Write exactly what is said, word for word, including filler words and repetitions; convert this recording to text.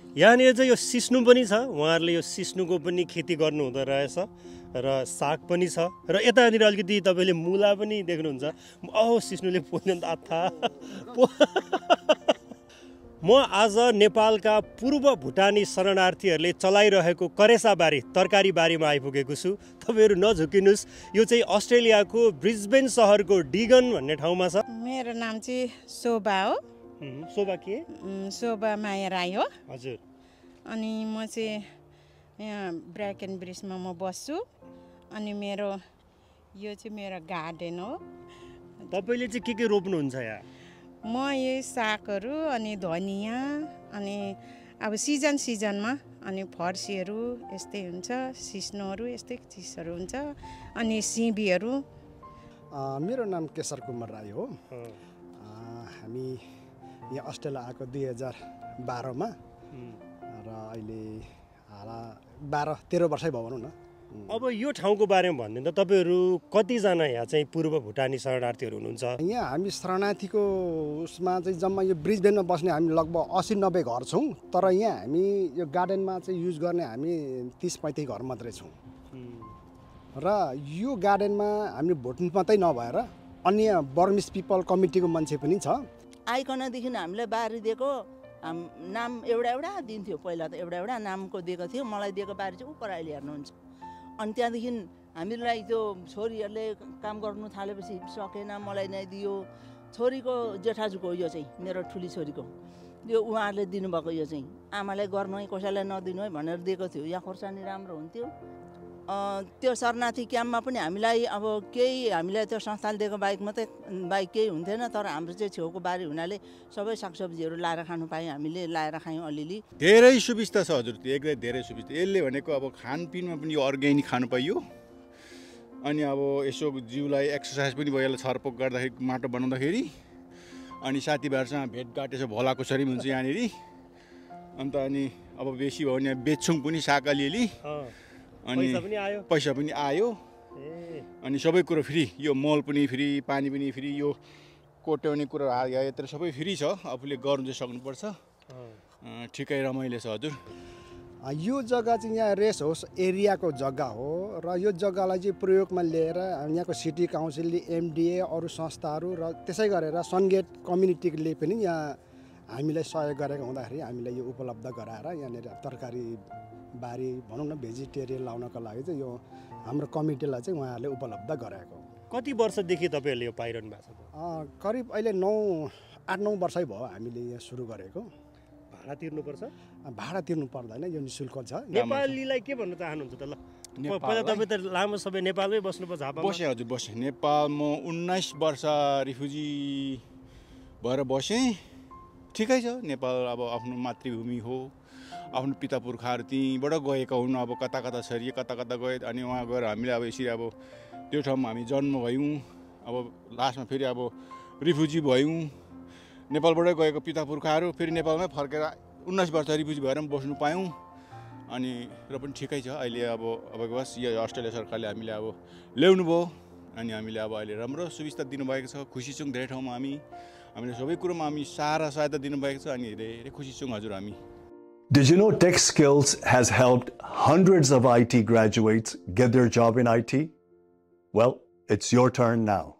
यहाँनिर चाहिँ यो सिस्नु पनि छ, उहाँहरूले यो सिस्नुको पनि खेती गर्नु हुँदो रहेछ र साग पनि छ र यतानिर अलिकति तपाईँले मुला पनि देख्नुहुन्छ। औ सिस्नुले पोल्यो नि त अथा म आज नेपालका पूर्व भुटानी शरणार्थीहरूले चलाइरहेको करेसाबारी तरकारी बारीमा आइपुगेको छु। तपाईँहरू नझुकिनुहोस्, यो चाहिँ अस्ट्रेलियाको ब्रिस्बेन सहरको डिगन भन्ने ठाउँमा छ। मेरो नाम चाहिँ शोभा हो। शोभा के? शोभा माया राई हो। हजुर। अनि म चाहिँ यहाँ ब्राकेन ब्रिजमा म बस्छु। अनि मेरो यो चाहिँ मेरो गार्डन हो। तपाईँले चाहिँ के के रोप्नुहुन्छ यहाँ? म यही सागहरू अनि धनिया अनि अब सिजन सिजनमा अनि फर्सीहरू यस्तै हुन्छ, सिस्नोहरू यस्तै चिजहरू हुन्छ अनि सिबीहरू। मेरो नाम केशर कुमार राई हो। हामी यहाँ अस्ट्रेलिया आएको दुई हजार बाह्रमा र अहिले बाह्र तेह्र वर्षै भयो भनौँ न। अब यो ठाउँको बारेमा भनिदिनु त, तपाईँहरू कतिजना यहाँ चाहिँ पूर्व भुटानी शरणार्थीहरू हुनुहुन्छ? यहाँ हामी शरणार्थीको उसमा चाहिँ जम्मा यो ब्रिजबेनमा बस्ने हामी लगभग असी नब्बे घर छौँ। तर यहाँ हामी यो गार्डनमा चाहिँ युज गर्ने हामी तिस पैँतिस घर मात्रै छौँ। र यो गार्डनमा हामी भोट मात्रै नभएर अन्य बर्मिस पिपल कमिटीको मान्छे पनि छ। आइकनदेखि हामीलाई बारी दिएको नाम एउटा एउटा दिन्थ्यो। पहिला त एउटा एउटा नामको दिएको थियो। मलाई दिएको बारी चाहिँ उपर अहिले हेर्नुहुन्छ। अनि त्यहाँदेखि हामीलाई त्यो छोरीहरूले काम गर्नु थालेपछि सकेन, मलाई नै दियो। छोरीको जेठाजुको यो चाहिँ मेरो ठुली छोरीको यो उहाँहरूले दिनुभएको यो चाहिँ आमालाई गर्नु है कसैलाई नदिनु है भनेर दिएको थियो। यहाँ खोर्सानी राम्रो हुन्थ्यो। त्यो शरणार्थी क्याम्पमा पनि हामीलाई अब केही हामीलाई त्यो संस्थाले दिएको बाइक मात्रै बाइक केही हुन्थेन। तर हाम्रो चाहिँ छेउको बारी हुनाले सबै सागसब्जीहरू लाएर खानु पायौँ, हामीले लाएर खायौँ अलिअलि। धेरै सुविस्ता छ हजुर, एकदमै धेरै सुविस्ता। यसले भनेको अब खानपिनमा पनि यो अर्ग्यानिक खानु पाइयो। अनि अब यसो जिउलाई एक्सर्साइज पनि भयो, यसलाई छरपोक गर्दाखेरि माटो बनाउँदाखेरि। अनि साथीभाइहरूसँग भेटघाट यसो भोलाको सरी हुन्छ यहाँनिर। अन्त अनि अब बेसी भयो भने बेच्छौँ पनि साग अलिअलि। अनि पैसा पनि आयो। अनि सबै कुरो फ्री, यो मल पनि फ्री, पानी पनि फ्री, यो कोट्याउने कुरो यत्र सबै फ्री छ। आफूले गर्नु चाहिँ सक्नुपर्छ। ठिकै रमाइलो छ हजुर। यो जग्गा चाहिँ यहाँ रेस्ट हाउस एरियाको जग्गा हो र यो जग्गालाई चाहिँ प्रयोगमा लिएर यहाँको सिटी काउन्सिलले, एमडिए, अरू संस्थाहरू र त्यसै गरेर सनगेट कम्युनिटीले पनि यहाँ हामीलाई सहयोग गरेको हुँदाखेरि हामीलाई यो उपलब्ध गराएर यहाँनिर तरकारी बारी भनौँ न भेजिटेरियन लाउनको लागि चाहिँ यो हाम्रो कमिटीलाई चाहिँ उहाँहरूले उपलब्ध गराएको। कति वर्षदेखि तपाईँहरूले यो पाइरहनु भएको छ? करिब अहिले नौ आठ नौ वर्षै भयो हामीले यहाँ सुरु गरेको। भाडा तिर्नुपर्छ? भाडा तिर्नु पर्दैन, यो निःशुल्क छ। नेपालीलाई के भन्न चाहनुहुन्छ त? ल पहिला तपाईँ त लामो समय नेपालमै बस्नुभयो, झापा बसेँ हजुर बसेँ। नेपाल म उन्नाइस वर्ष रिफ्युजी भएर बसेँ। ठिकै छ, नेपाल अब आफ्नो मातृभूमि हो। आफ्नो पिता पुर्खाहरू त्यहीँबाट गएका हुन्। अब कता कता छरिए, कता कता गए। अनि उहाँ गएर हामीले अब यसरी अब त्यो ठाउँमा हामी जन्म भयौँ। अब लास्टमा फेरि अब रिफ्युजी भयौँ। नेपालबाटै गएको पिता पुर्खाहरू फेरि नेपालमै फर्केर उन्नाइस वर्ष रिफ्युजी भएर पनि बस्नु पायौँ। अनि र पनि ठिकै छ अहिले। अब अब बस यो अस्ट्रेलिया सरकारले हामीले अब ल्याउनु भयो। अनि हामीले अब अहिले राम्रो सुविस्ता दिनुभएको छ। खुसी छौँ धेरै ठाउँमा हामी। हामीले सबै कुरोमा हामी सारा सहायता दिनुभएको छ। अनि धेरै खुसी छौँ हजुर हामी। Did you know Tech Skills has helped hundreds of I T graduates get their job in I T? Well, it's your turn now.